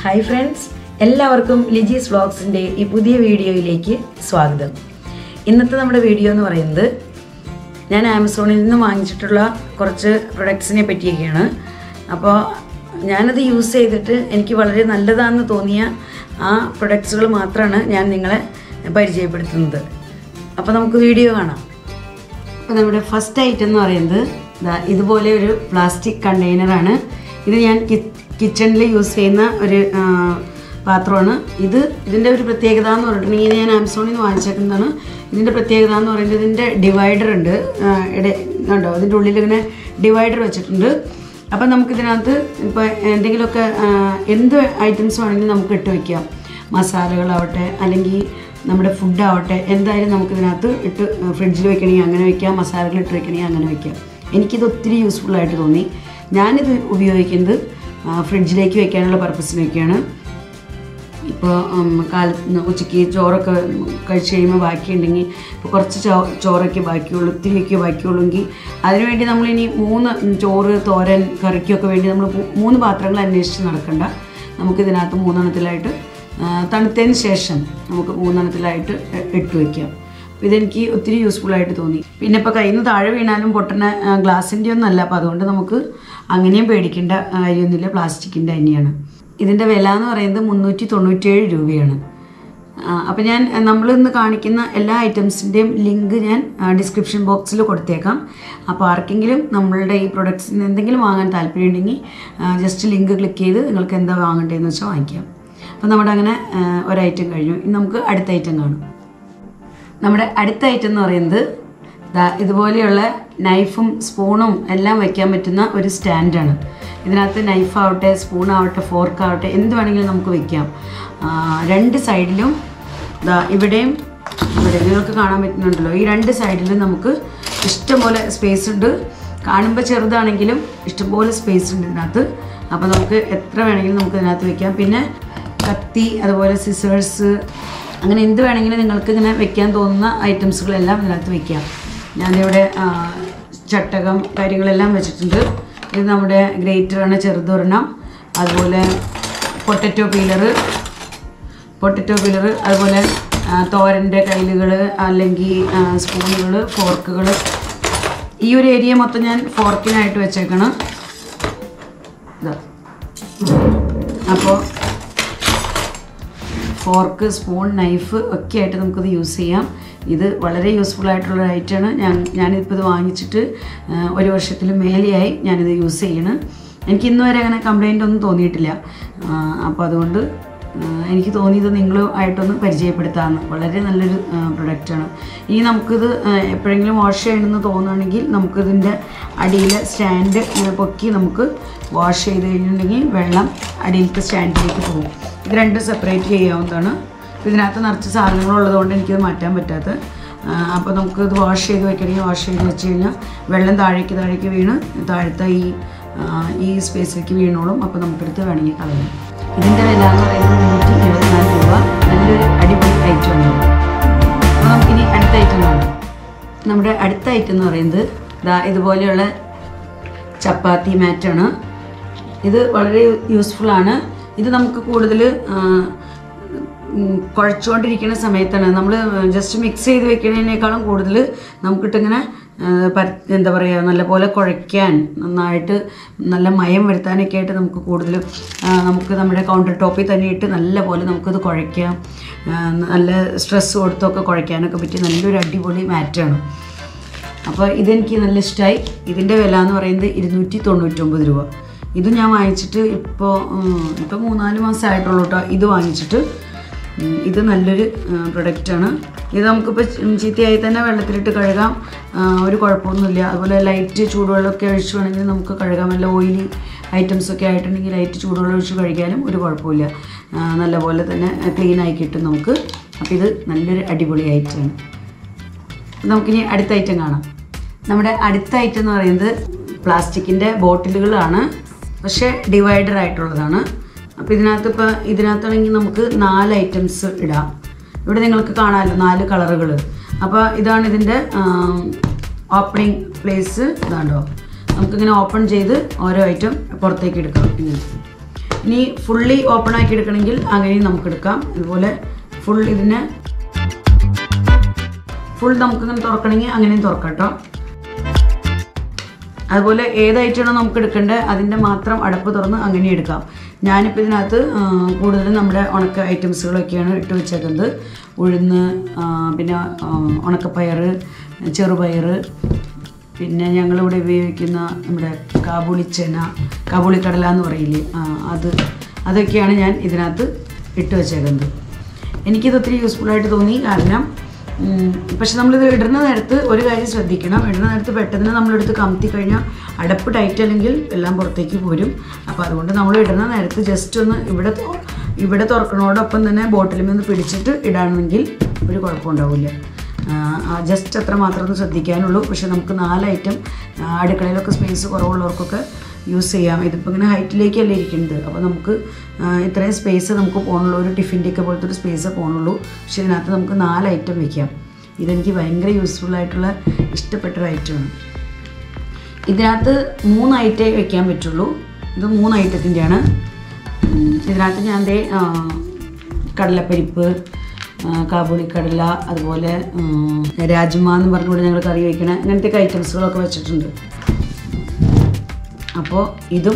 Hi friends, എല്ലാവർക്കും ലിജീസ് വ്ലോഗ്സിന്റെ ഈ പുതിയ വീഡിയോയിലേക്ക് സ്വാഗതം. ഇന്നത്തെ നമ്മുടെ വീഡിയോ എന്ന് പറയുന്നത് ഞാൻ ആമസോണിൽ നിന്ന് വാങ്ങിച്ചിട്ടുള്ള കുറച്ച് പ്രൊഡക്ട്സിനെ പറ്റിയൊക്കെയാണ്. അപ്പോൾ ഞാനത് യൂസ് ചെയ്തിട്ട് എനിക്ക് വളരെ നല്ലതാണെന്ന് തോന്നിയ ആ പ്രൊഡക്ട്സുകൾ മാത്രമാണ് ഞാൻ നിങ്ങളെ പരിചയപ്പെടുത്തുന്നത്. അപ്പോൾ നമുക്ക് വീഡിയോ കാണാം. അപ്പോൾ നമ്മുടെ ഫസ്റ്റ് ഐറ്റം എന്ന് പറയുന്നത് ഇതുപോലെ ഒരു പ്ലാസ്റ്റിക് കണ്ടെയ്നറാണ്. ഇത് ഞാൻ കിച്ചണിൽ യൂസ് ചെയ്യുന്ന ഒരു പാത്രമാണ്. ഇതിൻ്റെ ഒരു പ്രത്യേകത എന്ന് പറഞ്ഞിട്ടുണ്ടെങ്കിൽ ഞാൻ ആമസോണിൽ നിന്ന് വാങ്ങിച്ചേക്കുന്നതാണ്. ഇതിൻ്റെ പ്രത്യേകത എന്ന് പറയുന്നത് ഇതിൻ്റെ ഡിവൈഡർ ഉണ്ട്. ഉണ്ടോ, ഇതിൻ്റെ ഉള്ളിൽ ഇങ്ങനെ ഡിവൈഡർ വെച്ചിട്ടുണ്ട്. അപ്പം നമുക്കിതിനകത്ത് ഇപ്പോൾ എന്തെങ്കിലുമൊക്കെ എന്ത് ഐറ്റംസ് വേണമെങ്കിലും നമുക്ക് ഇട്ട് വയ്ക്കാം. മസാലകളാവട്ടെ അല്ലെങ്കിൽ നമ്മുടെ ഫുഡാവട്ടെ, എന്തായാലും നമുക്കിതിനകത്ത് ഇട്ട് ഫ്രിഡ്ജിൽ വെക്കണമെങ്കിൽ അങ്ങനെ വയ്ക്കാം, മസാലകൾ ഇട്ട് വെക്കണമെങ്കിൽ അങ്ങനെ വയ്ക്കാം. എനിക്കിത് ഒത്തിരി യൂസ്ഫുള്ളായിട്ട് തോന്നി. ഞാനിത് ഉപയോഗിക്കുന്നത് ഫ്രിഡ്ജിലേക്ക് വെക്കാനുള്ള പർപ്പസിനൊക്കെയാണ്. ഇപ്പോൾ ഉച്ചയ്ക്ക് ചോറൊക്കെ കഴിച്ച് കഴിയുമ്പോൾ ബാക്കിയുണ്ടെങ്കിൽ ഇപ്പോൾ കുറച്ച് ചോറൊക്കെ ബാക്കിയുള്ളൂ, ഒത്തിരിയൊക്കെ ബാക്കിയുള്ളൂങ്കിൽ അതിനുവേണ്ടി നമ്മളിനി 3 ചോറ്, തോരൻ, കറിക്കൊക്കെ വേണ്ടി നമ്മൾ 3 പാത്രങ്ങൾ അന്വേഷിച്ച് നടക്കണ്ട. നമുക്കിതിനകത്ത് 3 എണ്ണത്തിലായിട്ട് തണുത്തതിന് ശേഷം നമുക്ക് 3 എണ്ണത്തിലായിട്ട് ഇട്ട് വയ്ക്കാം. ഇതെനിക്ക് ഒത്തിരി യൂസ്ഫുള്ളായിട്ട് തോന്നി. പിന്നെ ഇപ്പോൾ കയ്യിൽ നിന്ന് താഴെ വീണാലും പൊട്ടുന്ന ഗ്ലാസിൻ്റെ ഒന്നും അല്ല. അപ്പോൾ അതുകൊണ്ട് നമുക്ക് അങ്ങനെയും പേടിക്കേണ്ട കാര്യമൊന്നുമില്ല, പ്ലാസ്റ്റിക്കിൻ്റെ തന്നെയാണ്. ഇതിൻ്റെ വില എന്ന് പറയുന്നത് 397 രൂപയാണ്. അപ്പോൾ ഞാൻ നമ്മളിന്ന് കാണിക്കുന്ന എല്ലാ ഐറ്റംസിൻ്റെയും ലിങ്ക് ഞാൻ ഡിസ്ക്രിപ്ഷൻ ബോക്സിൽ കൊടുത്തേക്കാം. അപ്പോൾ ആർക്കെങ്കിലും നമ്മളുടെ ഈ പ്രൊഡക്ട്സിന് എന്തെങ്കിലും വാങ്ങാൻ താല്പര്യമുണ്ടെങ്കിൽ ജസ്റ്റ് ലിങ്ക് ക്ലിക്ക് ചെയ്ത് നിങ്ങൾക്ക് എന്താ വാങ്ങേണ്ടതെന്ന് വെച്ചാൽ വാങ്ങിക്കാം. അപ്പോൾ നമ്മുടെ അങ്ങനെ ഒരു ഐറ്റം കഴിഞ്ഞു. ഇനി നമുക്ക് അടുത്ത ഐറ്റം കാണും. നമ്മുടെ അടുത്ത ഐറ്റം എന്ന് പറയുന്നത് ഇതുപോലെയുള്ള നൈഫും സ്പൂണും എല്ലാം വയ്ക്കാൻ പറ്റുന്ന ഒരു സ്റ്റാൻഡാണ്. ഇതിനകത്ത് നൈഫാവട്ടെ, സ്പൂണാവട്ടെ, ഫോർക്കാവട്ടെ, എന്ത് വേണമെങ്കിലും നമുക്ക് വയ്ക്കാം. 2 സൈഡിലും ഇവിടെയും ഇവിടെ നിങ്ങൾക്ക് കാണാൻ പറ്റുന്നുണ്ടല്ലോ, ഈ 2 സൈഡിലും നമുക്ക് ഇഷ്ടംപോലെ സ്പേസ് ഉണ്ട്. കാണുമ്പോൾ ചെറുതാണെങ്കിലും ഇഷ്ടംപോലെ സ്പേസ് ഉണ്ട് ഇതിനകത്ത്. അപ്പോൾ നമുക്ക് എത്ര വേണമെങ്കിലും നമുക്ക് ഇതിനകത്ത് വയ്ക്കാം. പിന്നെ കത്തി, അതുപോലെ സിസേഴ്സ്, അങ്ങനെ എന്ത് വേണമെങ്കിലും നിങ്ങൾക്ക് ഇങ്ങനെ വെക്കാൻ തോന്നുന്ന ഐറ്റംസുകളെല്ലാം ഇതിനകത്ത് വയ്ക്കാം. ഞാനിവിടെ ചട്ടകം കാര്യങ്ങളെല്ലാം വെച്ചിട്ടുണ്ട്. ഇത് നമ്മുടെ ഗ്രേറ്ററാണ്, ചെറുതൊരെണ്ണം. അതുപോലെ പൊട്ടറ്റോ പീലർ, അതുപോലെ തോരൻ്റെ കയ്യിലുകൾ അല്ലെങ്കിൽ സ്പൂണുകൾ, ഫോർക്കുകൾ. ഈ ഒരു ഏരിയ മൊത്തം ഞാൻ ഫോർക്കിനായിട്ട് വെച്ചേക്കണം. അപ്പോൾ ഫോർക്ക്, സ്പൂൺ, നൈഫ് ഒക്കെ ആയിട്ട് നമുക്കിത് യൂസ് ചെയ്യാം. ഇത് വളരെ യൂസ്ഫുൾ ആയിട്ടുള്ള ഐറ്റമാണ്. ഞാനിപ്പോൾ ഇത് വാങ്ങിച്ചിട്ട് 1 വർഷത്തിൽ മേലെയായി ഞാനിത് യൂസ് ചെയ്യണം. എനിക്ക് ഇന്ന് വരെ അങ്ങനെ കംപ്ലൈൻ്റ് ഒന്നും തോന്നിയിട്ടില്ല. അപ്പോൾ അതുകൊണ്ട് എനിക്ക് തോന്നിയത് നിങ്ങളുമായിട്ടൊന്ന് പരിചയപ്പെടുത്താമെന്ന്. വളരെ നല്ലൊരു പ്രൊഡക്റ്റാണ്. ഇനി നമുക്കിത് എപ്പോഴെങ്കിലും വാഷ് ചെയ്യണമെന്ന് തോന്നുകയാണെങ്കിൽ നമുക്കിതിൻ്റെ അടിയിലെ സ്റ്റാൻഡ് ഇങ്ങനെ പൊക്കി നമുക്ക് വാഷ് ചെയ്ത് കഴിഞ്ഞിട്ടുണ്ടെങ്കിൽ വെള്ളം അടിയിലത്തെ സ്റ്റാൻഡിലേക്ക് പോകും. ഇത് 2 സെപ്പറേറ്റ് ചെയ്യാവുന്നതാണ്. ഇതിനകത്ത് നിറച്ച് സാധനങ്ങളുള്ളതുകൊണ്ട് എനിക്കത് മാറ്റാൻ പറ്റാത്ത. അപ്പോൾ നമുക്കിത് വാഷ് ചെയ്ത് വെക്കണമെങ്കിൽ വാഷ് ചെയ്ത് വെച്ച് കഴിഞ്ഞാൽ വെള്ളം താഴേക്ക് വീണ് താഴത്തെ ഈ സ്പേസിലേക്ക് വീണോളും. അപ്പോൾ നമുക്കെടുത്ത് വേണമെങ്കിൽ കളയാം. ഇതിൻ്റെ വില എന്ന് പറയുന്നത് 174 രൂപ. നല്ലൊരു അടിപൊളി ഐറ്റമാണ്. അപ്പോൾ നമുക്കിനി അടുത്ത ഐറ്റം കാണാം. നമ്മുടെ അടുത്ത ഐറ്റം എന്ന് പറയുന്നത് ഇതുപോലെയുള്ള ചപ്പാത്തി മാറ്റാണ്. ഇത് വളരെ യൂസ്ഫുള്ളാണ്. ഇത് നമുക്ക് കൂടുതൽ കുഴച്ചുകൊണ്ടിരിക്കുന്ന സമയത്താണ്, നമ്മൾ ജസ്റ്റ് മിക്സ് ചെയ്ത് വെക്കുന്നതിനേക്കാളും കൂടുതൽ നമുക്കിട്ടിങ്ങനെ എന്താ പറയുക, നല്ലപോലെ കുഴയ്ക്കാൻ, നന്നായിട്ട് നല്ല മയം വരുത്താനൊക്കെ ആയിട്ട് നമുക്ക് കൂടുതലും നമുക്ക് നമ്മുടെ കൗണ്ടർ ടോപ്പിൽ തന്നെ ഇട്ട് നല്ലപോലെ നമുക്കത് കുഴയ്ക്കാം. നല്ല സ്ട്രെസ് കൊടുത്തൊക്കെ കുഴയ്ക്കാനൊക്കെ പറ്റിയ നല്ലൊരു അടിപൊളി മാറ്റാണ്. അപ്പോൾ ഇതെനിക്ക് നല്ല ഇഷ്ടമായി. ഇതിൻ്റെ വില എന്ന് പറയുന്നത് 299 രൂപ. ഇത് ഞാൻ വാങ്ങിച്ചിട്ട് ഇപ്പോൾ 3-4 മാസമായിട്ടുള്ളൂ കേട്ടോ ഇത് വാങ്ങിച്ചിട്ട്. ഇത് നല്ലൊരു പ്രൊഡക്റ്റാണ്. ഇത് നമുക്കിപ്പോൾ ചീത്തയായി തന്നെ വെള്ളത്തിലിട്ട് കഴുകാം, ഒരു കുഴപ്പമൊന്നുമില്ല. അതുപോലെ ലൈറ്റ് ചൂടുവെള്ളമൊക്കെ ഒഴിച്ച് വേണമെങ്കിൽ നമുക്ക് കഴുകാം. നല്ല ഓയിലി ഐറ്റംസൊക്കെ ആയിട്ടുണ്ടെങ്കിൽ ലൈറ്റ് ചൂടുവെള്ളം ഒഴിച്ച് കഴുകിയാലും ഒരു കുഴപ്പമില്ല. നല്ലപോലെ തന്നെ ക്ലീനായി കിട്ടും നമുക്ക്. അപ്പോൾ ഇത് നല്ലൊരു അടിപൊളി ഐറ്റമാണ്. നമുക്കിനി അടുത്ത ഐറ്റം കാണാം. നമ്മുടെ അടുത്ത ഐറ്റം എന്ന് പറയുന്നത് പ്ലാസ്റ്റിക്കിൻ്റെ ബോട്ടിലുകളാണ്, പക്ഷേ ഡിവൈഡർ ആയിട്ടുള്ളതാണ്. അപ്പോൾ ഇതിനകത്താണെങ്കിൽ നമുക്ക് 4 ഐറ്റംസ് ഇടാം. ഇവിടെ നിങ്ങൾക്ക് കാണാമല്ലോ 4 കളറുകൾ. അപ്പോൾ ഇതാണ് ഇതിൻ്റെ ഓപ്പണിംഗ് പ്ലേസ്. ഇതാണ്ടോ, നമുക്കിങ്ങനെ ഓപ്പൺ ചെയ്ത് ഓരോ ഐറ്റം പുറത്തേക്ക് എടുക്കാം. ഇനി ഫുള്ളി ഓപ്പൺ ആക്കി എടുക്കണമെങ്കിൽ അങ്ങനെയും നമുക്ക് എടുക്കാം. ഇതുപോലെ ഇതിനെ ഫുൾ നമുക്കിങ്ങനെ തുറക്കണമെങ്കിൽ അങ്ങനെയും തുറക്കാം കേട്ടോ. അതുപോലെ ഏതായിട്ടാണോ നമുക്ക് എടുക്കേണ്ടത് അതിൻ്റെ മാത്രം അടപ്പ് തുറന്ന് അങ്ങനെ എടുക്കാം. ഞാനിപ്പോൾ ഇതിനകത്ത് കൂടുതലും നമ്മുടെ ഉണക്ക ഐറ്റംസുകളൊക്കെയാണ് ഇട്ട് വെച്ചേക്കുന്നത്. ഉഴുന്ന്, പിന്നെ ഉണക്കപ്പയർ, ചെറുപയർ, പിന്നെ ഞങ്ങളിവിടെ ഉപയോഗിക്കുന്ന നമ്മുടെ കാബൂളി കടല എന്ന് പറയില്ലേ, അതൊക്കെയാണ് ഞാൻ ഇതിനകത്ത് ഇട്ട് വെച്ചേക്കുന്നത്. എനിക്കിത് ഒത്തിരി യൂസ്ഫുള്ളായിട്ട് തോന്നി. കാരണം പക്ഷെ നമ്മളിത് ഇടുന്ന നേരത്ത് ഒരു കാര്യം ശ്രദ്ധിക്കണം. ഇടുന്ന നേരത്ത് പെട്ടെന്ന് നമ്മളെടുത്ത് കമത്തി കഴിഞ്ഞാൽ അടപ്പ് ടൈറ്റ് അല്ലെങ്കിൽ എല്ലാം പുറത്തേക്ക് പോരും. അപ്പോൾ അതുകൊണ്ട് നമ്മൾ ഇടുന്ന നേരത്ത് ജസ്റ്റ് ഒന്ന് ഇവിടെ തുറക്കണോടൊപ്പം തന്നെ ബോട്ടിലിൽ നിന്ന് പിടിച്ചിട്ട് ഇടാണെങ്കിൽ ഒരു കുഴപ്പമുണ്ടാവില്ല. ജസ്റ്റ് അത്ര മാത്രം ഒന്ന് ശ്രദ്ധിക്കാനുള്ളൂ. പക്ഷെ നമുക്ക് 4 ഐറ്റം അടുക്കളയിലൊക്കെ സ്പേസ് കുറവുള്ളവർക്കൊക്കെ യൂസ് ചെയ്യാം. ഇതിപ്പോൾ ഇങ്ങനെ ഹൈറ്റിലേക്കല്ലേ ഇരിക്കുന്നത്. അപ്പോൾ നമുക്ക് ഇത്രയും സ്പേസ് നമുക്ക് പോകണുള്ളൂ. ഒരു ടിഫിൻ്റെയൊക്കെ പോലത്തെ ഒരു സ്പേസ് പോകണുള്ളൂ. പക്ഷെ ഇതിനകത്ത് നമുക്ക് 4 ഐറ്റം വയ്ക്കാം. ഇതെനിക്ക് ഭയങ്കര യൂസ്ഫുള്ളായിട്ടുള്ള ഇഷ്ടപ്പെട്ടൊരു ഐറ്റമാണ്. ഇതിനകത്ത് 3 ഐറ്റമേ വയ്ക്കാൻ പറ്റുള്ളൂ. ഇത് 3 ഐറ്റത്തിൻ്റെയാണ്. ഇതിനകത്ത് ഞാൻ കടലപ്പരിപ്പ്, കാബൂളിക്കടല, അതുപോലെ രാജ്മ എന്ന് പറഞ്ഞുകൊണ്ട് ഞങ്ങൾ കറി വയ്ക്കണ അങ്ങനത്തെയൊക്കെ ഐറ്റംസുകളൊക്കെ വെച്ചിട്ടുണ്ട്. അപ്പോൾ ഇത്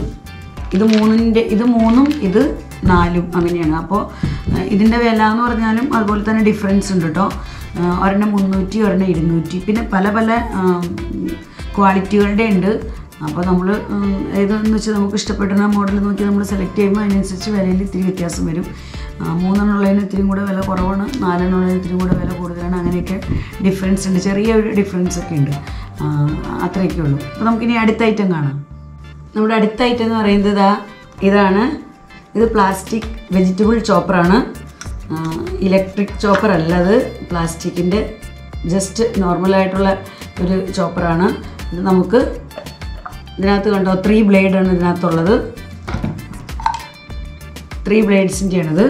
3ഉം ഇത് 4ഉം അങ്ങനെയാണ്. അപ്പോൾ ഇതിൻ്റെ വില എന്ന് പറഞ്ഞാലും അതുപോലെ തന്നെ ഡിഫറൻസ് ഉണ്ട് കേട്ടോ. ഒരെണ്ണം 300, ഒരെണ്ണം 200, പിന്നെ പല ക്വാളിറ്റികളുടെ ഉണ്ട്. അപ്പോൾ നമ്മൾ ഏതെന്ന് വെച്ചാൽ നമുക്ക് ഇഷ്ടപ്പെടുന്ന മോഡൽ നോക്കി നമ്മൾ സെലക്ട് ചെയ്യുമ്പോൾ അതിനനുസരിച്ച് വിലയിൽ ഇത്തിരി വ്യത്യാസം വരും. 3എണ്ണുള്ളതിന് ഇത്തിരി കൂടെ വില കുറവാണ്, 4എണ്ണുള്ളതിന് ഇത്തിരി കൂടെ വില കൂടുതലാണ്. അങ്ങനെയൊക്കെ ഡിഫറൻസ് ഉണ്ട്, ചെറിയൊരു ഡിഫറൻസ് ഒക്കെ ഉണ്ട്. അത്രയൊക്കെ ഉള്ളൂ. അപ്പോൾ നമുക്കിനി അടുത്ത ഐറ്റം കാണാം. നമ്മുടെ അടുത്ത ഐറ്റം എന്ന് പറയുന്നത് ഇതാണ്. ഇത് പ്ലാസ്റ്റിക് വെജിറ്റബിൾ ചോപ്പറാണ്. ഇലക്ട്രിക് ചോപ്പർ അല്ല, അത് പ്ലാസ്റ്റിക്കിൻ്റെ ജസ്റ്റ് നോർമലായിട്ടുള്ള ഒരു ചോപ്പറാണ്. ഇത് നമുക്ക് ഇതിനകത്ത് കണ്ടോ 3 ബ്ലേഡാണ് ഇതിനകത്തുള്ളത്. 3 ബ്ലേഡ്സിൻ്റെയാണിത്.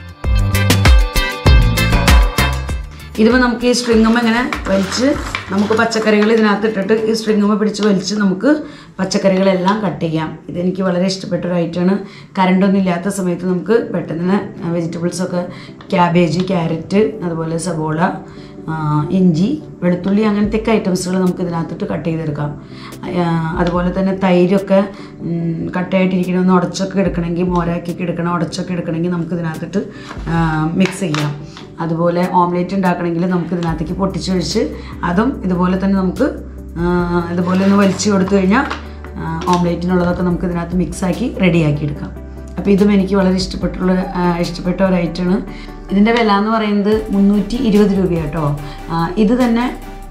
ഇതിപ്പോൾ നമുക്ക് ഈ സ്ട്രിങ്ങുമ്പോൾ ഇങ്ങനെ വലിച്ച് നമുക്ക് പച്ചക്കറികൾ ഇതിനകത്ത് ഇട്ടിട്ട് ഈ സ്ട്രിങ്ങുമ്പോൾ പിടിച്ച് വലിച്ച് നമുക്ക് പച്ചക്കറികളെല്ലാം കട്ട് ചെയ്യാം. ഇതെനിക്ക് വളരെ ഇഷ്ടപ്പെട്ട ഒരു ഐറ്റമാണ്. കറണ്ടൊന്നും ഇല്ലാത്ത സമയത്ത് നമുക്ക് പെട്ടെന്ന് വെജിറ്റബിൾസൊക്കെ ക്യാബേജ്, ക്യാരറ്റ്, അതുപോലെ സവോള, ഇഞ്ചി, വെളുത്തുള്ളി അങ്ങനത്തെയൊക്കെ ഐറ്റംസുകൾ നമുക്ക് ഇതിനകത്തിട്ട് കട്ട് ചെയ്തെടുക്കാം. അതുപോലെ തന്നെ തൈരൊക്കെ കട്ടായിട്ടിരിക്കണമെന്ന് ഉടച്ചൊക്കെ എടുക്കണമെങ്കിൽ, മോരാക്കിയൊക്കെ എടുക്കണം, ഉടച്ചൊക്കെ എടുക്കണമെങ്കിൽ നമുക്ക് ഇതിനകത്തിട്ട് മിക്സ് ചെയ്യാം. അതുപോലെ ഓംലേറ്റ് ഉണ്ടാക്കണമെങ്കിൽ നമുക്ക് ഇതിനകത്തേക്ക് പൊട്ടിച്ചൊഴിച്ച് അതും ഇതുപോലെ തന്നെ നമുക്ക് ഇതുപോലെ ഒന്ന് വലിച്ചു കൊടുത്തു കഴിഞ്ഞാൽ ഓംലേറ്റിനുള്ളതൊക്കെ നമുക്ക് ഇതിനകത്ത് മിക്സാക്കി റെഡിയാക്കി എടുക്കാം. അപ്പോൾ ഇതും എനിക്ക് വളരെ ഇഷ്ടപ്പെട്ട ഒരു ഐറ്റമാണ്. ഇതിൻ്റെ വില എന്ന് പറയുന്നത് 320 രൂപയാണ് കേട്ടോ. ഇത് തന്നെ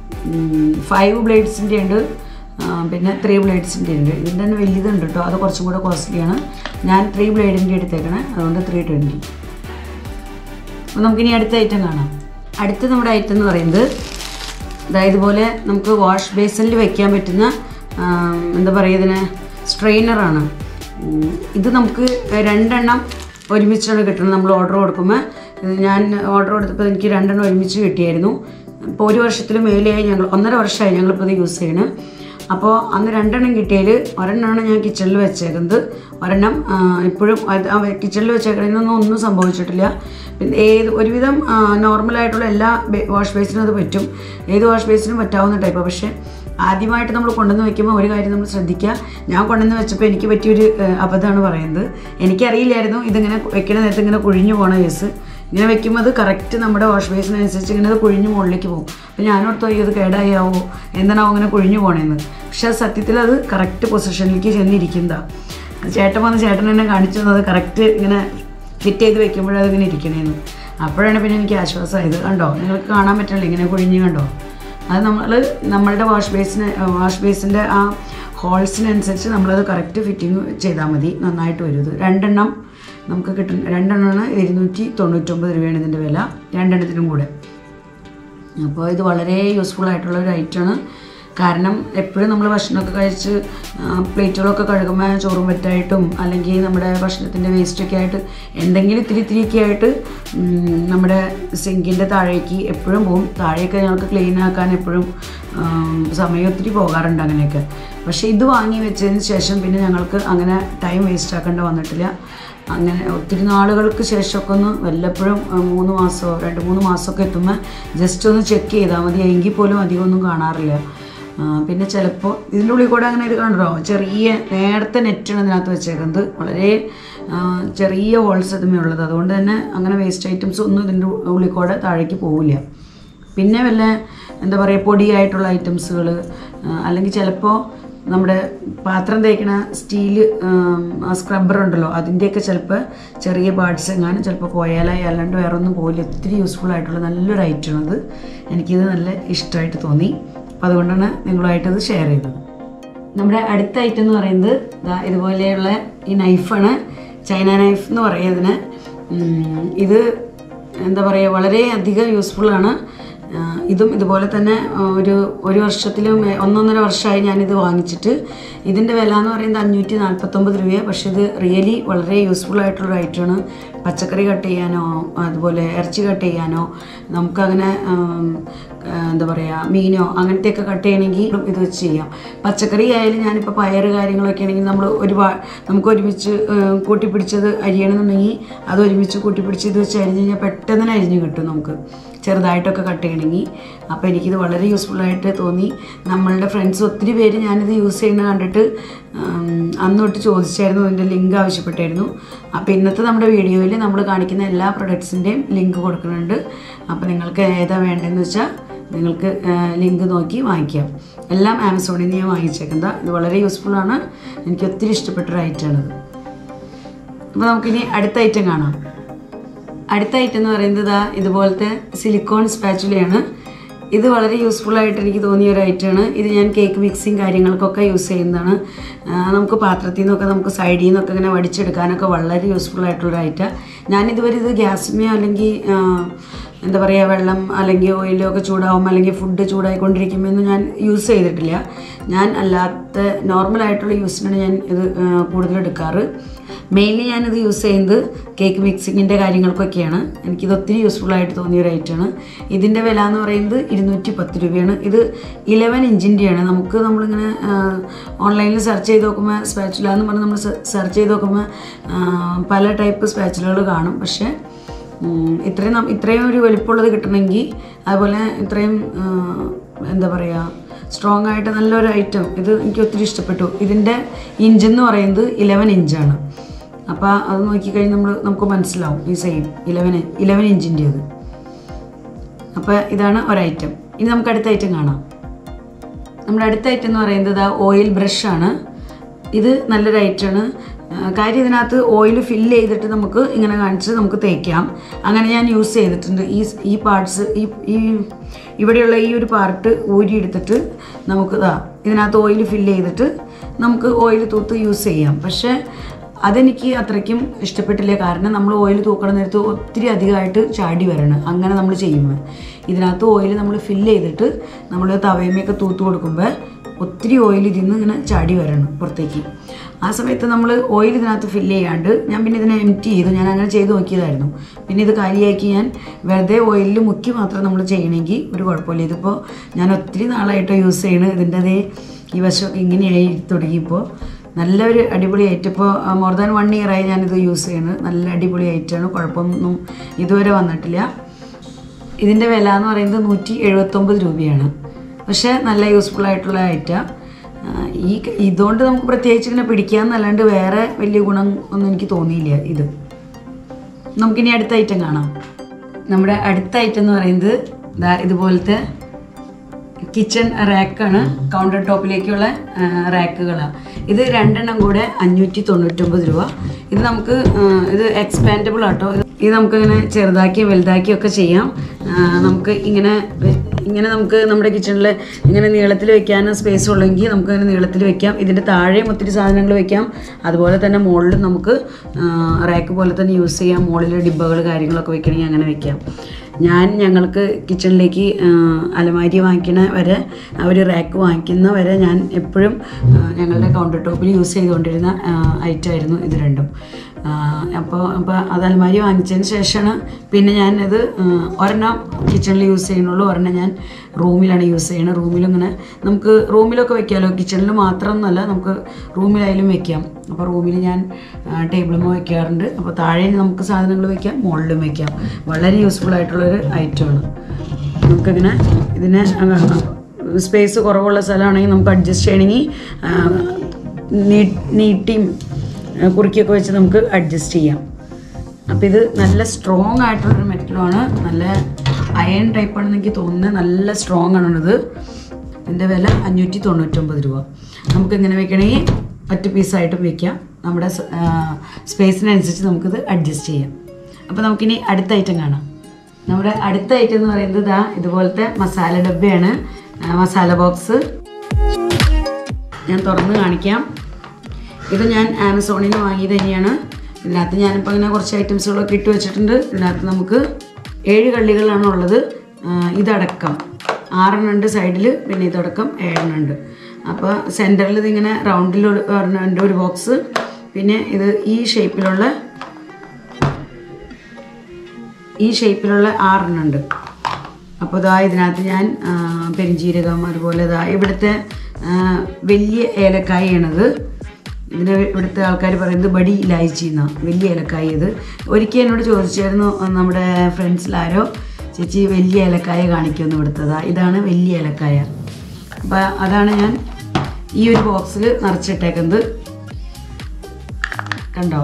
5 ബ്ലേഡ്സിൻ്റെ ഉണ്ട്, പിന്നെ 3 ബ്ലേഡ്സിൻ്റെ ഉണ്ട്. ഇതിൻ്റെ തന്നെ വലിയതുണ്ട് കേട്ടോ, അത് കുറച്ചും കൂടെ കോസ്റ്റ്ലിയാണ്. ഞാൻ 3 ബ്ലേഡിൻ്റെ എടുത്തേക്കണേ, അതുകൊണ്ട് 320. അപ്പോൾ നമുക്കിനി അടുത്ത ഐറ്റം കാണാം. അടുത്ത നമ്മുടെ ഐറ്റം എന്ന് പറയുന്നത് ഇതുപോലെ നമുക്ക് വാഷ് ബേസിനിൽ വയ്ക്കാൻ പറ്റുന്ന എന്താ പറയുക, ഇതിന് സ്ട്രെയിനറാണ്. ഇത് നമുക്ക് 2 എണ്ണം ഒരുമിച്ചാണ് കിട്ടുന്നത്. നമ്മൾ ഓർഡർ കൊടുക്കുമ്പോൾ ഞാൻ ഓർഡർ കൊടുത്തപ്പോൾ എനിക്ക് 2 എണ്ണം ഒരുമിച്ച് കിട്ടിയായിരുന്നു. ഇപ്പോൾ 1 വർഷത്തിൽ മേലെയായി, 1.5 വർഷമായി ഞങ്ങളിപ്പോൾ ഇത് യൂസ് ചെയ്യണം. അപ്പോൾ അന്ന് 2 എണ്ണം കിട്ടിയതിൽ 1 എണ്ണമാണ് ഞാൻ കിച്ചണിൽ വെച്ചേക്കുന്നത്. 1 എണ്ണം ഇപ്പോഴും കിച്ചണിൽ വെച്ചേക്കണതിനൊന്നും ഒന്നും സംഭവിച്ചിട്ടില്ല. പിന്നെ ഒരുവിധം നോർമലായിട്ടുള്ള എല്ലാ വാഷ് ബേസിനും അത് പറ്റും. ഏത് വാഷ് ബേസിനും പറ്റാവുന്ന ടൈപ്പ്. പക്ഷേ ആദ്യമായിട്ട് നമ്മൾ കൊണ്ടുവന്ന് വെക്കുമ്പോൾ ഒരു കാര്യം നമ്മൾ ശ്രദ്ധിക്കുക. ഞാൻ കൊണ്ടുവന്ന് വെച്ചപ്പോൾ എനിക്ക് പറ്റിയൊരു അബദ്ധമാണ് പറയുന്നത്. എനിക്കറിയില്ലായിരുന്നു ഇതിങ്ങനെ വെക്കുന്ന നേരത്തെ ഇങ്ങനെ കുഴിഞ്ഞു പോകണ കേസ്. ഇങ്ങനെ വെക്കുമ്പോൾ അത് കറക്റ്റ് നമ്മുടെ വാഷ് ബേസിനനുസരിച്ച് ഇങ്ങനെ അത് കുഴിഞ്ഞ് മുകളിലേക്ക് പോകും. അപ്പോൾ ഞാനോർത്തോ ഇത് കേടായാവോ, എന്താണാവോ അങ്ങനെ കുഴിഞ്ഞു പോകണമെന്ന്. പക്ഷേ അത് സത്യത്തിൽ അത് കറക്റ്റ് പൊസിഷനിലേക്ക് ചെന്നിരിക്കുന്നതാണ്. ചേട്ടൻ വന്ന് ചേട്ടൻ എന്നെ കാണിച്ചു തന്നത് കറക്റ്റ് ഇങ്ങനെ ഫിറ്റ് ചെയ്ത് വെക്കുമ്പോഴതിങ്ങനെ ഇരിക്കണേന്ന്. അപ്പോഴാണ് പിന്നെ എനിക്ക് ആശ്വാസമായത്. കണ്ടോ, നിങ്ങൾക്ക് കാണാൻ പറ്റില്ല ഇങ്ങനെ കുഴിഞ്ഞ്, കണ്ടോ. അത് നമ്മളുടെ വാഷ് ബേസിൻ്റെ ആ ഹോൾസിനനുസരിച്ച് നമ്മളത് കറക്റ്റ് ഫിറ്റിങ് ചെയ്താൽ മതി, നന്നായിട്ട് വരും. ഇത് 2 എണ്ണം നമുക്ക് കിട്ടും. 2 എണ്ണമാണ് 299 രൂപയാണ് ഇതിൻ്റെ വില, 2 എണ്ണത്തിനും കൂടെ. അപ്പോൾ ഇത് വളരെ യൂസ്ഫുൾ ആയിട്ടുള്ള ഒരു ഐറ്റമാണ്. കാരണം എപ്പോഴും നമ്മൾ ഭക്ഷണമൊക്കെ കഴിച്ച് പ്ലേറ്റുകളൊക്കെ കഴുകുമ്പോൾ ചോറും പറ്റായിട്ടും അല്ലെങ്കിൽ നമ്മുടെ ഭക്ഷണത്തിൻ്റെ വേസ്റ്റൊക്കെ ആയിട്ട് എന്തെങ്കിലും ഇത്തിരിയൊക്കെ ആയിട്ട് നമ്മുടെ സിങ്കിൻ്റെ താഴേക്ക് എപ്പോഴും പോകും. താഴെയൊക്കെ ഞങ്ങൾക്ക് ക്ലീൻ ആക്കാൻ എപ്പോഴും സമയം ഒത്തിരി പോകാറുണ്ട് അങ്ങനെയൊക്കെ. പക്ഷേ ഇത് വാങ്ങി വെച്ചതിന് ശേഷം പിന്നെ ഞങ്ങൾക്ക് അങ്ങനെ ടൈം വേസ്റ്റ് ആക്കേണ്ട വന്നിട്ടില്ല. അങ്ങനെ ഒത്തിരി നാളുകൾക്ക് ശേഷമൊക്കെ ഒന്ന് വല്ലപ്പോഴും 3 മാസമോ 2-3 മാസമൊക്കെ എത്തുമ്പോൾ ജസ്റ്റ് ഒന്ന് ചെക്ക് ചെയ്താൽ മതി. എങ്കിൽ പോലും അധികമൊന്നും കാണാറില്ല. പിന്നെ ചിലപ്പോൾ ഇതിൻ്റെ ഉള്ളിൽ കൂടെ അങ്ങനെ ഇത് കണ്ടോ, ചെറിയ നേരത്തെ നെറ്റാണ് ഇതിനകത്ത് വെച്ചേക്കുന്നത്. വളരെ ചെറിയ ഹോൾസ് ഇതുമേ ഉള്ളത്. അതുകൊണ്ട് തന്നെ അങ്ങനെ വേസ്റ്റ് ഐറ്റംസ് ഒന്നും ഇതിൻ്റെ ഉള്ളിൽ കൂടെ താഴേക്ക് പോവില്ല. പിന്നെ വല്ല എന്താ പറയുക പൊടിയായിട്ടുള്ള ഐറ്റംസുകൾ, അല്ലെങ്കിൽ ചിലപ്പോൾ നമ്മുടെ പാത്രം തേക്കണ സ്റ്റീല് സ്ക്രബ്ബർ ഉണ്ടല്ലോ, അതിൻ്റെയൊക്കെ ചിലപ്പോൾ ചെറിയ പാർട്സ് എങ്ങാനും ചിലപ്പോൾ പോയാലായി, അല്ലാണ്ട് വേറെ ഒന്നും പോയില്ല. ഒത്തിരി യൂസ്ഫുൾ ആയിട്ടുള്ള നല്ലൊരു ഐറ്റമാണത്. എനിക്കിത് നല്ല ഇഷ്ടമായിട്ട് തോന്നി. അപ്പോൾ അതുകൊണ്ടാണ് നിങ്ങളുമായിട്ടത് ഷെയർ ചെയ്തത്. നമ്മുടെ അടുത്ത ഐറ്റം എന്ന് പറയുന്നത് ഇതുപോലെയുള്ള ഈ നൈഫാണ്. ചൈന നൈഫ് എന്ന് പറയുക ഇതിന്. ഇത് എന്താ പറയുക, വളരെ അധികം യൂസ്ഫുള്ളാണ്. ഇതും ഇതുപോലെ തന്നെ ഒരു വർഷത്തിലും 1.5 വർഷമായി ഞാനിത് വാങ്ങിച്ചിട്ട്. ഇതിൻ്റെ വില എന്ന് പറയുന്നത് 549 രൂപയാണ്. പക്ഷേ ഇത് റിയലി വളരെ യൂസ്ഫുൾ ആയിട്ടുള്ളൊരു ഐറ്റമാണ്. പച്ചക്കറി കട്ട് ചെയ്യാനോ അതുപോലെ ഇറച്ചി കട്ട് ചെയ്യാനോ, നമുക്കങ്ങനെ എന്താ പറയുക മീനോ അങ്ങനത്തെയൊക്കെ കട്ട് ചെയ്യണമെങ്കിൽ ഇത് വെച്ച് ചെയ്യാം. പച്ചക്കറി ആയാലും ഞാനിപ്പോൾ പയറ് കാര്യങ്ങളൊക്കെ ആണെങ്കിൽ നമുക്ക് ഒരുമിച്ച് കൂട്ടിപ്പിടിച്ചത് അരിയണമെന്നുണ്ടെങ്കിൽ അത് ഒരുമിച്ച് കൂട്ടിപ്പിടിച്ച് ഇത് വെച്ച് അരിഞ്ഞ് കഴിഞ്ഞാൽ പെട്ടെന്ന് തന്നെ അരിഞ്ഞ് കിട്ടും നമുക്ക്, ചെറുതായിട്ടൊക്കെ കട്ട് ചെയ്യണമെങ്കിൽ. അപ്പോൾ എനിക്കിത് വളരെ യൂസ്ഫുള്ളായിട്ട് തോന്നി. നമ്മളുടെ ഫ്രണ്ട്സ് ഒത്തിരി പേര് ഞാനിത് യൂസ് ചെയ്യുന്നത് കണ്ടിട്ട് അന്ന് തൊട്ട് ചോദിച്ചായിരുന്നു, അതിൻ്റെ ലിങ്ക് ആവശ്യപ്പെട്ടായിരുന്നു. അപ്പോൾ ഇന്നത്തെ നമ്മുടെ വീഡിയോയിൽ നമ്മൾ കാണിക്കുന്ന എല്ലാ പ്രൊഡക്ട്സിൻ്റെയും ലിങ്ക് കൊടുക്കുന്നുണ്ട്. അപ്പോൾ നിങ്ങൾക്ക് ഏതാ വേണ്ടതെന്ന് വെച്ചാൽ നിങ്ങൾക്ക് ലിങ്ക് നോക്കി വാങ്ങിക്കാം. എല്ലാം ആമസോണിൽ നിന്ന് ഞാൻ വാങ്ങിച്ചേക്കുന്നത്. ഇത് വളരെ യൂസ്ഫുള്ളാണ്. എനിക്ക് ഒത്തിരി ഇഷ്ടപ്പെട്ടൊരു ഐറ്റമാണിത്. അപ്പോൾ നമുക്കിനി അടുത്ത ഐറ്റം കാണാം. അടുത്ത ഐറ്റം എന്ന് പറയുന്നത് ഇതുപോലത്തെ സിലിക്കോൺ സ്പാച്ചുലയാണ്. ഇത് വളരെ യൂസ്ഫുള്ളായിട്ട് എനിക്ക് തോന്നിയ ഒരു ഐറ്റമാണ്. ഇത് ഞാൻ കേക്ക് മിക്സിങ് കാര്യങ്ങൾക്കൊക്കെ യൂസ് ചെയ്യുന്നതാണ്. നമുക്ക് പാത്രത്തിൽ നിന്നൊക്കെ നമുക്ക് സൈഡിൽ നിന്നൊക്കെ ഇങ്ങനെ വടിച്ചെടുക്കാനൊക്കെ വളരെ യൂസ്ഫുള്ളായിട്ടുള്ളൊരു ഐറ്റം. ഞാനിതുവരെ ഇത് ഗ്യാസിന്മേയോ അല്ലെങ്കിൽ എന്താ പറയുക വെള്ളം അല്ലെങ്കിൽ ഓയിലോ ഒക്കെ ചൂടാവും അല്ലെങ്കിൽ ഫുഡ് ചൂടായിക്കൊണ്ടിരിക്കുമ്പോൾ ഞാൻ യൂസ് ചെയ്തിട്ടില്ല. ഞാൻ അല്ലാത്ത നോർമലായിട്ടുള്ള യൂസിനാണ് ഞാൻ ഇത് കൂടുതലെടുക്കാറ്. മെയിൻലി ഞാനിത് യൂസ് ചെയ്യുന്നത് കേക്ക് മിക്സിങ്ങിൻ്റെ കാര്യങ്ങൾക്കൊക്കെയാണ്. എനിക്കിത് ഒത്തിരി യൂസ്ഫുള്ളായിട്ട് തോന്നിയൊരു ഐറ്റമാണ്. ഇതിൻ്റെ വില എന്ന് പറയുന്നത് 210 രൂപയാണ്. ഇത് 11 ഇഞ്ചിൻ്റെയാണ്. നമ്മളിങ്ങനെ ഓൺലൈനിൽ സെർച്ച് ചെയ്ത് നോക്കുമ്പോൾ സ്പാച്ചുല എന്ന് പറഞ്ഞ് നമ്മൾ സെർച്ച് ചെയ്ത് നോക്കുമ്പോൾ പല ടൈപ്പ് സ്പാച്ചുലകൾ കാണും. പക്ഷേ ഇത്രയും ഒരു വലിപ്പമുള്ളത് കിട്ടണമെങ്കിൽ, അതുപോലെ ഇത്രയും എന്താ പറയുക സ്ട്രോങ് ആയിട്ട് നല്ലൊരു ഐറ്റം, ഇത് എനിക്ക് ഒത്തിരി ഇഷ്ടപ്പെട്ടു. ഇതിൻ്റെ ഇഞ്ചെന്ന് പറയുന്നത് 11 ഇഞ്ചാണ്. അപ്പോൾ അത് നോക്കിക്കഴിഞ്ഞാൽ നമുക്ക് മനസ്സിലാവും ഈ സെയിം 11 ഇഞ്ചിൻ്റേത്. അപ്പോൾ ഇതാണ് ഒരൈറ്റം. ഇനി നമുക്ക് അടുത്ത ഐറ്റം കാണാം. നമ്മുടെ അടുത്ത ഐറ്റം എന്ന് പറയുന്നത് ഓയിൽ ബ്രഷാണ്. ഇത് നല്ലൊരു ഐറ്റമാണ്. കാര്യം ഇതിനകത്ത് ഓയിൽ ഫില്ല് ചെയ്തിട്ട് നമുക്ക് ഇങ്ങനെ കാണിച്ച് നമുക്ക് തേക്കാം. അങ്ങനെ ഞാൻ യൂസ് ചെയ്തിട്ടുണ്ട്. ഈ പാർട്സ് ഇവിടെയുള്ള ഈ ഒരു പാർട്ട് ഊരിയെടുത്തിട്ട് നമുക്ക് ഇതിനകത്ത് ഓയിൽ ഫില്ല് ചെയ്തിട്ട് നമുക്ക് ഓയിൽ തൂത്ത് യൂസ് ചെയ്യാം. പക്ഷേ അതെനിക്ക് അത്രയ്ക്കും ഇഷ്ടപ്പെട്ടില്ല. കാരണം നമ്മൾ ഓയിൽ തൂക്കണ നേരത്ത് ഒത്തിരി അധികമായിട്ട് ചാടി വരണം. അങ്ങനെ നമ്മൾ ചെയ്യുമ്പോൾ ഇതിനകത്ത് ഓയിൽ നമ്മൾ ഫില്ല് ചെയ്തിട്ട് നമ്മൾ തവയമൊക്കെ തൂത്ത് കൊടുക്കുമ്പോൾ ഒത്തിരി ഓയിൽ ഇതിൽ നിന്ന് ഇങ്ങനെ ചാടി വരണം പുറത്തേക്ക്. ആ സമയത്ത് നമ്മൾ ഓയിൽ ഇതിനകത്ത് ഫില്ല് ചെയ്യാണ്ട് ഞാൻ പിന്നെ ഇതിനെ എംപ്റ്റി ചെയ്തു. ഞാൻ അങ്ങനെ ചെയ്ത് നോക്കിയതായിരുന്നു. പിന്നെ ഇത് കാലിയാക്കി ഞാൻ വെറുതെ ഓയിലിൽ മുക്കി മാത്രം നമ്മൾ ചെയ്യണമെങ്കിൽ ഒരു കുഴപ്പമില്ല. ഇതിപ്പോൾ ഞാൻ ഒത്തിരി നാളായിട്ട് യൂസ് ചെയ്യണം. ഇതിൻ്റെ ഈ വശമൊക്കെ ഇങ്ങനെയായി തുടങ്ങിയപ്പോൾ നല്ലൊരു അടിപൊളി ഐറ്റം. ഇപ്പോൾ മോർ ദാൻ 1 ഇയറായി ഞാനിത് യൂസ് ചെയ്യുന്നത്. നല്ല അടിപൊളി ഐറ്റമാണ്. കുഴപ്പമൊന്നും ഇതുവരെ വന്നിട്ടില്ല. ഇതിൻ്റെ വില എന്ന് പറയുന്നത് 179 രൂപയാണ്. പക്ഷേ നല്ല യൂസ്ഫുള്ളായിട്ടുള്ള ഐറ്റം. ഇതുകൊണ്ട് നമുക്ക് പ്രത്യേകിച്ച് ഇങ്ങനെ പിടിക്കാമെന്നല്ലാണ്ട് വേറെ വലിയ ഗുണം ഒന്നും എനിക്ക് തോന്നിയില്ല. ഇത് നമുക്കിനി അടുത്ത ഐറ്റം കാണാം. നമ്മുടെ അടുത്ത ഐറ്റം എന്ന് പറയുന്നത് ഇതുപോലത്തെ കിച്ചൺ റാക്കാണ്. കൗണ്ടർ ടോപ്പിലേക്കുള്ള റാക്കുകളാണ്. ഇത് 2 എണ്ണം കൂടെ 599 രൂപ. ഇത് നമുക്ക് ഇത് എക്സ്പാൻഡബിൾ ആട്ടോ. ഇത് നമുക്കിങ്ങനെ ചെറുതാക്കിയും വലുതാക്കിയൊക്കെ ചെയ്യാം. നമുക്ക് ഇങ്ങനെ നമുക്ക് നമ്മുടെ കിച്ചണിൽ ഇങ്ങനെ നീളത്തിൽ വെക്കാനും സ്പേസ് ഉള്ളെങ്കിൽ നമുക്കങ്ങനെ നീളത്തിൽ വെക്കാം. ഇതിൻ്റെ താഴെയും ഒത്തിരി സാധനങ്ങൾ വെക്കാം. അതുപോലെ തന്നെ മുകളിലും നമുക്ക് റാക്ക് പോലെ തന്നെ യൂസ് ചെയ്യാം. മുകളിൽ ഡിബ്ബകൾ കാര്യങ്ങളൊക്കെ വെക്കണമെങ്കിൽ അങ്ങനെ വെക്കാം. ഞങ്ങൾക്ക് കിച്ചണിലേക്ക് അലമാരി വാങ്ങിക്കണ വരെ ഒരു റാക്ക് വാങ്ങിക്കുന്ന വരെ ഞാൻ എപ്പോഴും ഞങ്ങളുടെ കൗണ്ടർ ടോപ്പിൽ യൂസ് ചെയ്തുകൊണ്ടിരുന്ന ഐറ്റമായിരുന്നു ഇത് രണ്ടും. അപ്പോൾ അത് അലമാരി വാങ്ങിച്ചതിന് ശേഷമാണ് പിന്നെ ഞാനത് ഒരെണ്ണം കിച്ചണിൽ യൂസ് ചെയ്യുന്നുള്ളൂ, ഒരെണ്ണം ഞാൻ റൂമിലാണ് യൂസ് ചെയ്യുന്നത്. റൂമിലിങ്ങനെ നമുക്ക് റൂമിലൊക്കെ വെക്കാമല്ലോ, കിച്ചണിൽ മാത്രമൊന്നുമല്ല നമുക്ക് റൂമിലായാലും വെക്കാം. അപ്പോൾ റൂമിൽ ഞാൻ ടേബിളുമ്പോൾ വെക്കാറുണ്ട്. അപ്പോൾ താഴെ നമുക്ക് സാധനങ്ങൾ വെക്കാം, മുകളിലും വെക്കാം. വളരെ യൂസ്ഫുൾ ആയിട്ടുള്ളൊരു ഐറ്റമാണ്. നമുക്കിങ്ങനെ ഇതിനെ സ്പേസ് കുറവുള്ള സ്ഥലമാണെങ്കിൽ നമുക്ക് അഡ്ജസ്റ്റ് ചെയ്യണമെങ്കിൽ നീട്ടിയും കുറുക്കിയൊക്കെ വെച്ച് നമുക്ക് അഡ്ജസ്റ്റ് ചെയ്യാം. അപ്പോൾ ഇത് നല്ല സ്ട്രോങ് ആയിട്ടുള്ളൊരു മെറ്റലുമാണ്, നല്ല അയൺ ടൈപ്പാണെന്ന് എനിക്ക് തോന്നുന്നത്. നല്ല സ്ട്രോങ് ആണത്. ഇതിൻ്റെ വില 599 രൂപ. നമുക്ക് ഇങ്ങനെ വെക്കണമെങ്കിൽ ഒറ്റ പീസായിട്ടും വെക്കാം. നമ്മുടെ സ്പേസിനനുസരിച്ച് നമുക്കിത് അഡ്ജസ്റ്റ് ചെയ്യാം. അപ്പോൾ നമുക്കിനി അടുത്ത ഐറ്റം കാണാം. നമ്മുടെ അടുത്ത ഐറ്റം എന്ന് പറയുന്നത് ഇതുപോലത്തെ മസാല ഡബ്ബയാണ്, മസാല ബോക്സ്. ഞാൻ തുറന്ന് കാണിക്കാം. ഇത് ഞാൻ ആമസോണിൽ നിന്ന് വാങ്ങിയത് തന്നെയാണ്. ഇതിനകത്ത് ഞാനിപ്പോൾ ഇങ്ങനെ കുറച്ച് ഐറ്റംസുകളൊക്കെ ഇട്ട് വെച്ചിട്ടുണ്ട്. ഇതിനകത്ത് നമുക്ക് 7 കള്ളികളാണ് ഉള്ളത്. ഇതടക്കം 6 ഉണ്ട് സൈഡിൽ, പിന്നെ ഇതടക്കം 7 ഉണ്ട്. അപ്പോൾ സെൻറ്ററിൽ ഇതിങ്ങനെ റൗണ്ടിൽ ഉണ്ട് ഒരു ബോക്സ്. പിന്നെ ഇത് ഈ ഷേപ്പിലുള്ള 6 ഉണ്ട്. അപ്പോൾ ഇതിനകത്ത് ഞാൻ പെരിഞ്ജീരകം, അതുപോലെ ഇവിടുത്തെ വലിയ ഏലക്കായാണത്. ഇവിടുത്തെ ആൾക്കാർ പറയുന്നത് ബഡി ഇലായിച്ചി എന്നാണ്, വലിയ ഏലക്കായ. ഇത് ഒരിക്കൽ എന്നോട് ചോദിച്ചായിരുന്നു നമ്മുടെ ഫ്രണ്ട്സിലാരോ, ചേച്ചി വലിയ ഏലക്കായ കാണിക്കുമെന്ന് ഇവിടുത്തത്. ഇതാണ് വലിയ ഏലക്കായ. അപ്പോൾ അതാണ് ഞാൻ ഈ ഒരു ബോക്സിൽ നിറച്ചിട്ടേക്കുന്നത്. കണ്ടോ?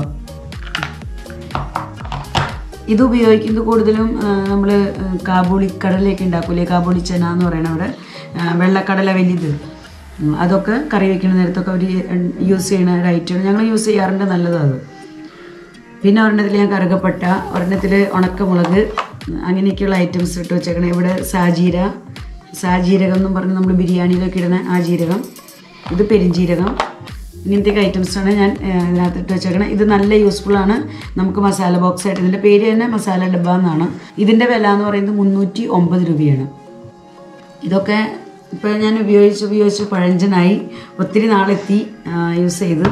ഇത് ഉപയോഗിക്കുന്നത് കൂടുതലും നമ്മൾ കാബൂളി കടലയൊക്കെ ഉണ്ടാക്കൂലേ, കാബൂളി ചെന എന്ന് പറയുന്നത്, അവിടെ വെള്ളക്കടല വലുത്, അതൊക്കെ കറി വയ്ക്കുന്ന നേരത്തൊക്കെ അവർ യൂസ് ചെയ്യുന്ന ഒരു ഐറ്റമാണ്. ഞങ്ങൾ യൂസ് ചെയ്യാറുണ്ട്, നല്ലതാണ്. പിന്നെ ഒരെണ്ണത്തിൽ ഞാൻ കറുകപ്പട്ട, ഒരെണ്ണത്തിൽ ഉണക്കമുളക്, അങ്ങനെയൊക്കെയുള്ള ഐറ്റംസ് ഇട്ട് വെച്ചേക്കണം. ഇവിടെ സാജീരകം എന്നും പറഞ്ഞ് നമ്മൾ ബിരിയാണിയിലൊക്കെ ഇടുന്ന ആ ജീരകം, ഇത് പെരിഞ്ജീരകം, ഇങ്ങനത്തെയൊക്കെ ഐറ്റംസാണ് ഞാൻ ഇതിനകത്ത് ഇട്ട് വെച്ചേക്കണം. ഇത് നല്ല യൂസ്ഫുള്ളാണ് നമുക്ക് മസാല ബോക്സ് ആയിട്ട്. ഇതിൻ്റെ പേര് തന്നെ മസാല ഡബ്ബ എന്നാണ്. ഇതിൻ്റെ വില എന്ന് പറയുന്നത് 309 രൂപയാണ്. ഇതൊക്കെ ഇപ്പോൾ ഞാൻ ഉപയോഗിച്ച് പഴഞ്ചനായി, ഒത്തിരി നാളെത്തി യൂസ് ചെയ്ത്.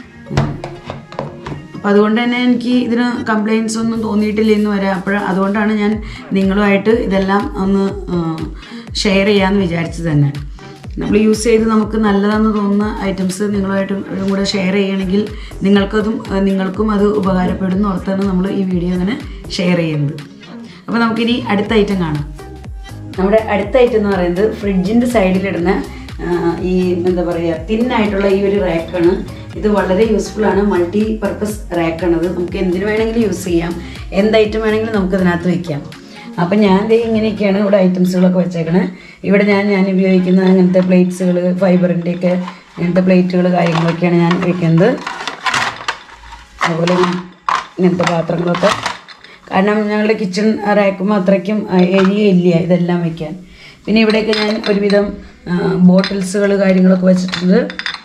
അപ്പോൾ അതുകൊണ്ട് തന്നെ എനിക്ക് ഇതിന് കംപ്ലയിൻസ് ഒന്നും തോന്നിയിട്ടില്ല എന്ന് വരാം. അതുകൊണ്ടാണ് ഞാൻ നിങ്ങളുമായിട്ട് ഇതെല്ലാം ഒന്ന് ഷെയർ ചെയ്യാമെന്ന് വിചാരിച്ചത് തന്നെ. നമ്മൾ യൂസ് ചെയ്ത് നമുക്ക് നല്ലതാണെന്ന് തോന്നുന്ന ഐറ്റംസ് നിങ്ങളുമായിട്ടും കൂടെ ഷെയർ ചെയ്യണമെങ്കിൽ നിങ്ങൾക്കും അത് ഉപകാരപ്പെടുന്ന ഓർത്താണ് നമ്മൾ ഈ വീഡിയോ അങ്ങനെ ഷെയർ ചെയ്യുന്നത്. അപ്പോൾ നമുക്കിനി അടുത്ത ഐറ്റം കാണാം. നമ്മുടെ അടുത്ത ഐറ്റം എന്ന് പറയുന്നത് ഫ്രിഡ്ജിൻ്റെ സൈഡിലിടുന്ന ഈ എന്താ പറയുക തിന്നായിട്ടുള്ള ഈ ഒരു റാക്കാണ്. ഇത് വളരെ യൂസ്ഫുള്ളാണ്, മൾട്ടി പർപ്പസ് റാക്കാണത്. നമുക്ക് എന്തിനു വേണമെങ്കിലും യൂസ് ചെയ്യാം, എന്ത് ഐറ്റം വേണമെങ്കിലും നമുക്ക് ഇതിനകത്ത് വയ്ക്കാം. അപ്പം ഞാൻ ഇങ്ങനെയൊക്കെയാണ് ഇവിടെ ഐറ്റംസുകളൊക്കെ വെച്ചേക്കണേ. ഇവിടെ ഞാൻ ഉപയോഗിക്കുന്ന അങ്ങനത്തെ പ്ലേറ്റ്സുകൾ, ഫൈബറിൻ്റെയൊക്കെ ഇങ്ങനത്തെ പ്ലേറ്റുകൾ കാര്യങ്ങളൊക്കെയാണ് ഞാൻ വയ്ക്കുന്നത്. അതുപോലെ ഇങ്ങനത്തെ പാത്രങ്ങളൊക്കെ, കാരണം ഞങ്ങളുടെ കിച്ചൺ റാക്കുമ്പോൾ അത്രയ്ക്കും ഏരിയ ഇല്ല ഇതെല്ലാം വയ്ക്കാൻ. പിന്നെ ഇവിടെയൊക്കെ ഞാൻ ഒരുവിധം ബോട്ടിൽസുകൾ കാര്യങ്ങളൊക്കെ വെച്ചിട്ടുണ്ട്.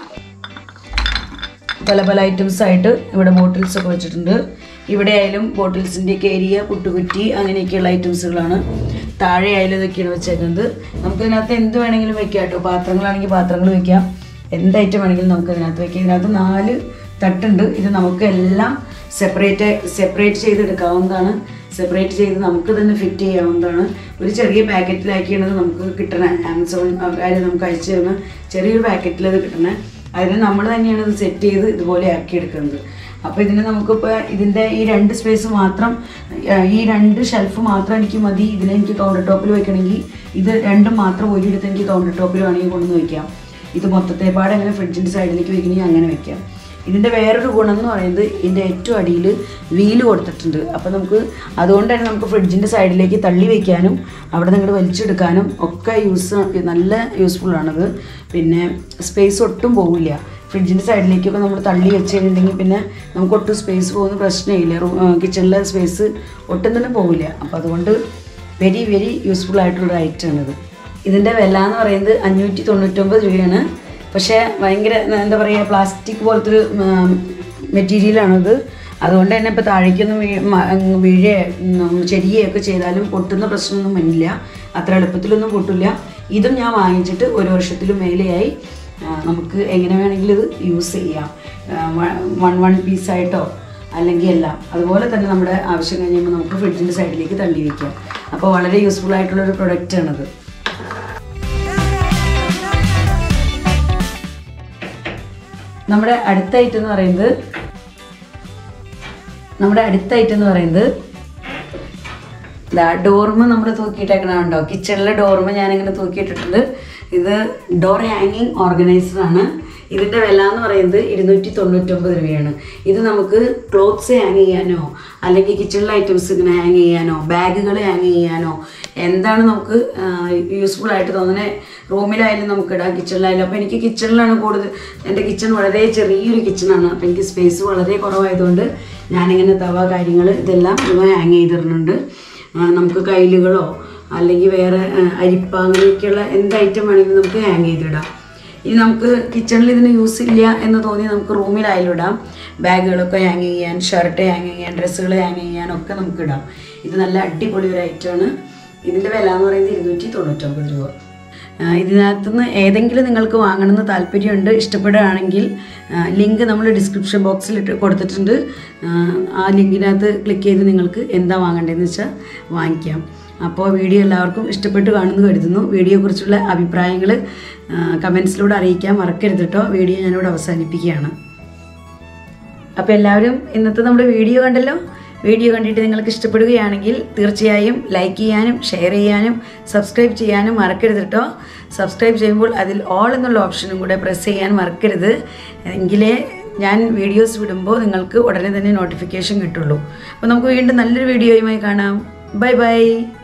പല ഐറ്റംസായിട്ട് ഇവിടെ ബോട്ടിൽസൊക്കെ വെച്ചിട്ടുണ്ട്. ഇവിടെ ആയാലും ബോട്ടിൽസിൻ്റെയൊക്കെ ഏരിയ, പുട്ടുകുറ്റി, അങ്ങനെയൊക്കെയുള്ള ഐറ്റംസുകളാണ്. താഴെ ആയാലും ഇതൊക്കെയാണ് വെച്ചേക്കുന്നത്. നമുക്കിതിനകത്ത് എന്ത് വേണമെങ്കിലും വെക്കാം കേട്ടോ. പാത്രങ്ങളാണെങ്കിൽ പാത്രങ്ങൾ വയ്ക്കാം, എന്ത് ഐറ്റം വേണമെങ്കിലും നമുക്ക് ഇതിനകത്ത് വയ്ക്കാം. ഇതിനകത്ത് 4 തട്ടുണ്ട്. ഇത് നമുക്ക് എല്ലാം സെപ്പറേറ്റ് ചെയ്തെടുക്കാവുന്നതാണ്. സെപ്പറേറ്റ് ചെയ്ത് നമുക്ക് തന്നെ ഫിറ്റ് ചെയ്യാവുന്നതാണ്. ഒരു ചെറിയ പാക്കറ്റിലാക്കിയാണ് നമുക്ക് കിട്ടണേ. ആമസോൺ ആൾക്കാർ നമുക്ക് അയച്ചു തരുന്ന ചെറിയൊരു പാക്കറ്റിൽ അത് കിട്ടണേ. അതിന് നമ്മൾ തന്നെയാണ് ഇത് സെറ്റ് ചെയ്ത് ഇതുപോലെ ആക്കിയെടുക്കുന്നത്. അപ്പോൾ ഇതിന് നമുക്കിപ്പോൾ ഇതിൻ്റെ ഈ 2 സ്പേസ് മാത്രം, ഈ 2 ഷെൽഫ് മാത്രം എനിക്ക് മതി. ഇതിനെനിക്ക് കൗണ്ടർ ടോപ്പിൽ വെക്കണമെങ്കിൽ ഇത് 2 മാത്രം ഒരിടത്ത് എനിക്ക് കൗണ്ടർ ടോപ്പിൽ വേണമെങ്കിൽ കൊണ്ടുവന്ന് വയ്ക്കാം. ഇത് മൊത്തത്തെപ്പാടെ അങ്ങനെ ഫ്രിഡ്ജിൻ്റെ സൈഡിലേക്ക് വെക്കണമെങ്കിൽ അങ്ങനെ വെക്കാം. ഇതിൻ്റെ വേറൊരു ഗുണം എന്ന് പറയുന്നത് ഇതിൻ്റെ ഏറ്റവും അടിയിൽ വീല് കൊടുത്തിട്ടുണ്ട്. അപ്പോൾ അതുകൊണ്ട് തന്നെ നമുക്ക് ഫ്രിഡ്ജിൻ്റെ സൈഡിലേക്ക് തള്ളി വയ്ക്കാനും അവിടെ നിന്ന് വലിച്ചെടുക്കാനും ഒക്കെ നല്ല യൂസ്ഫുള്ളാണത്. പിന്നെ സ്പേസ് ഒട്ടും പോവില്ല. ഫ്രിഡ്ജിൻ്റെ സൈഡിലേക്കൊക്കെ നമ്മൾ തള്ളി വെച്ച് കഴിഞ്ഞിട്ടുണ്ടെങ്കിൽ പിന്നെ നമുക്ക് ഒട്ടും സ്പേസ് പോകുന്ന പ്രശ്നമില്ല. കിച്ചണിലെ സ്പേസ് ഒട്ടും തന്നെ പോവില്ല. അപ്പോൾ അതുകൊണ്ട് വെരി വെരി യൂസ്ഫുൾ ആയിട്ടുള്ള ഐറ്റമാണിത്. ഇതിൻ്റെ വില എന്ന് പറയുന്നത് 599 രൂപയാണ്. പക്ഷേ ഭയങ്കര എന്താ പറയുക, പ്ലാസ്റ്റിക് പോലത്തെ ഒരു മെറ്റീരിയലാണത്. അതുകൊണ്ട് തന്നെ ഇപ്പോൾ താഴേക്കൊന്നും ചെരിയൊക്കെ ചെയ്താലും പൊട്ടുന്ന പ്രശ്നമൊന്നും വരില്ല. അത്ര എളുപ്പത്തിലൊന്നും പൊട്ടില്ല. ഇതും ഞാൻ വാങ്ങിച്ചിട്ട് 1 വർഷത്തിലും മേലെയായി. നമുക്ക് എങ്ങനെ വേണമെങ്കിലും ഇത് യൂസ് ചെയ്യാം. 1 പീസായിട്ടോ അല്ലെങ്കിൽ എല്ലാം അതുപോലെ തന്നെ നമ്മുടെ ആവശ്യം കഴിയുമ്പോൾ നമുക്ക് ഫ്രിഡ്ജിൻ്റെ സൈഡിലേക്ക് തള്ളി വയ്ക്കാം. അപ്പോൾ വളരെ യൂസ്ഫുൾ ആയിട്ടുള്ളൊരു പ്രൊഡക്റ്റാണിത്. നമ്മുടെ അടുത്ത ഐറ്റം എന്ന് പറയുന്നത് ഡോർമ നമ്മൾ തൂക്കിയിട്ടേക്കണുണ്ടോ, കിച്ചണിലെ ഡോർമ ഞാനിങ്ങനെ തൂക്കിയിട്ടിട്ടുണ്ട്. ഇത് ഡോർ ഹാങ്ങിങ് ഓർഗനൈസറാണ്. ഇതിൻ്റെ വില എന്ന് പറയുന്നത് 299 രൂപയാണ്. ഇത് നമുക്ക് ക്ലോത്ത്സ് ഹാങ് ചെയ്യാനോ അല്ലെങ്കിൽ കിച്ചണിലെ ഐറ്റംസ് ഇങ്ങനെ ഹാങ് ചെയ്യാനോ ബാഗുകൾ ഹാങ് ചെയ്യാനോ എന്താണ് നമുക്ക് യൂസ്ഫുൾ ആയിട്ട് തോന്നുന്നത്. റൂമിലായാലും നമുക്ക് ഇടാം, കിച്ചണിലായാലും. അപ്പോൾ എനിക്ക് കിച്ചണിലാണ് കൂടുതൽ. എൻ്റെ കിച്ചൺ വളരെ ചെറിയൊരു കിച്ചണാണ്. അപ്പോൾ എനിക്ക് സ്പേസ് വളരെ കുറവായതുകൊണ്ട് ഞാനിങ്ങനെ തവ കാര്യങ്ങൾ ഇതെല്ലാം ഹാങ് ചെയ്തിടുന്നുണ്ട്. നമുക്ക് കയ്യിലുകളോ അല്ലെങ്കിൽ വേറെ അരിപ്പ അങ്ങനെയൊക്കെയുള്ള എന്ത് ഐറ്റം വേണമെങ്കിലും നമുക്ക് ഹാങ് ചെയ്തിടാം. ഇനി നമുക്ക് കിച്ചണിൽ ഇതിന് യൂസ് ഇല്ല എന്ന് തോന്നി നമുക്ക് റൂമിലായാലും ഇടാം. ബാഗുകളൊക്കെ ഹാങ് ചെയ്യാൻ, ഷർട്ട് ഹാങ് ചെയ്യാൻ, ഡ്രസ്സുകൾ ഹാങ് ചെയ്യാനൊക്കെ നമുക്ക് ഇടാം. ഇത് നല്ല അടിപൊളി ഒരു ഐറ്റമാണ്. ഇതിൻ്റെ വില എന്ന് പറയുന്നത് 299 രൂപ. ഇതിനകത്തുനിന്ന് ഏതെങ്കിലും നിങ്ങൾക്ക് വാങ്ങണമെന്ന് താല്പര്യമുണ്ട്, ഇഷ്ടപ്പെടുകയാണെങ്കിൽ ലിങ്ക് നമ്മൾ ഡിസ്ക്രിപ്ഷൻ ബോക്സിൽ കൊടുത്തിട്ടുണ്ട്. ആ ലിങ്കിനകത്ത് ക്ലിക്ക് ചെയ്ത് നിങ്ങൾക്ക് എന്താ വാങ്ങേണ്ടതെന്ന് വെച്ചാൽ വാങ്ങിക്കാം. അപ്പോൾ വീഡിയോ എല്ലാവർക്കും ഇഷ്ടപ്പെട്ട് കാണുമെന്ന് കരുതുന്നു. വീഡിയോയെക്കുറിച്ചുള്ള അഭിപ്രായങ്ങൾ കമൻസിലൂടെ അറിയിക്കാൻ മറക്കരുത് കേട്ടോ. വീഡിയോ ഞാനിവിടെ അവസാനിപ്പിക്കുകയാണ്. അപ്പോൾ എല്ലാവരും ഇന്നത്തെ നമ്മുടെ വീഡിയോ കണ്ടല്ലോ. വീഡിയോ കണ്ടിട്ട് നിങ്ങൾക്ക് ഇഷ്ടപ്പെടുകയാണെങ്കിൽ തീർച്ചയായും ലൈക്ക് ചെയ്യാനും ഷെയർ ചെയ്യാനും സബ്സ്ക്രൈബ് ചെയ്യാനും മറക്കരുത് കേട്ടോ. സബ്സ്ക്രൈബ് ചെയ്യുമ്പോൾ അതിൽ ഓൾ എന്നുള്ള ഓപ്ഷനും കൂടെ പ്രസ് ചെയ്യാൻ മറക്കരുത്. എങ്കിലേ ഞാൻ വീഡിയോസ് വിടുമ്പോൾ നിങ്ങൾക്ക് ഉടനെ തന്നെ നോട്ടിഫിക്കേഷൻ കിട്ടുള്ളൂ. അപ്പോൾ നമുക്ക് വീണ്ടും നല്ലൊരു വീഡിയോയുമായി കാണാം. Bye by.